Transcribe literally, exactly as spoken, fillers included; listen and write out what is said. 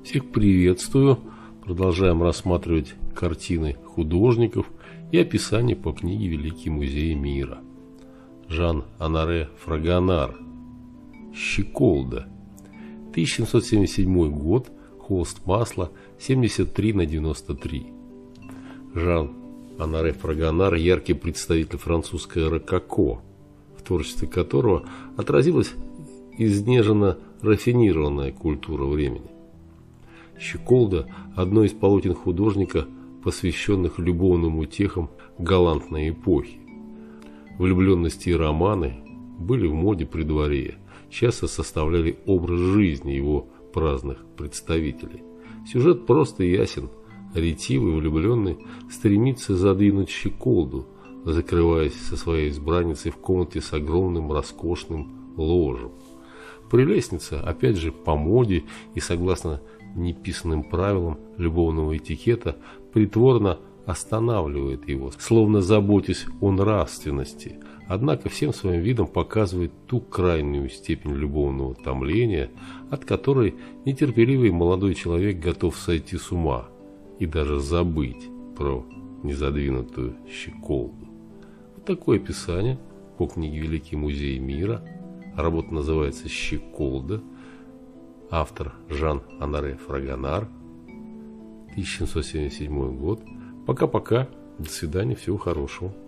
Всех приветствую. Продолжаем рассматривать картины художников и описание по книге «Великие музеи мира». Жан-Оноре Фрагонар. Щеколда. тысяча семьсот семьдесят седьмой год. Холст масла семьдесят три на девяносто три. Жан-Оноре Фрагонар – яркий представитель французского рококо, в творчестве которого отразилась изнеженно рафинированная культура времени. Щеколда – одно из полотен художника, посвященных любовным утехам галантной эпохи. Влюбленности и романы были в моде при дворе, часто составляли образ жизни его праздных представителей. Сюжет прост и ясен. Ретивый влюбленный стремится задвинуть щеколду, закрываясь со своей избранницей в комнате с огромным роскошным ложем. Прелестница, опять же по моде и согласно неписанным правилам любовного этикета, притворно останавливает его, словно заботясь о нравственности, однако всем своим видом показывает ту крайнюю степень любовного томления, от которой нетерпеливый молодой человек готов сойти с ума и даже забыть про незадвинутую щеколду. Вот такое описание по книге «Великие музеи мира». Работа называется «Щеколда». Автор Жан-Оноре Фрагонар. тысяча семьсот семьдесят седьмой год. Пока-пока. До свидания. Всего хорошего.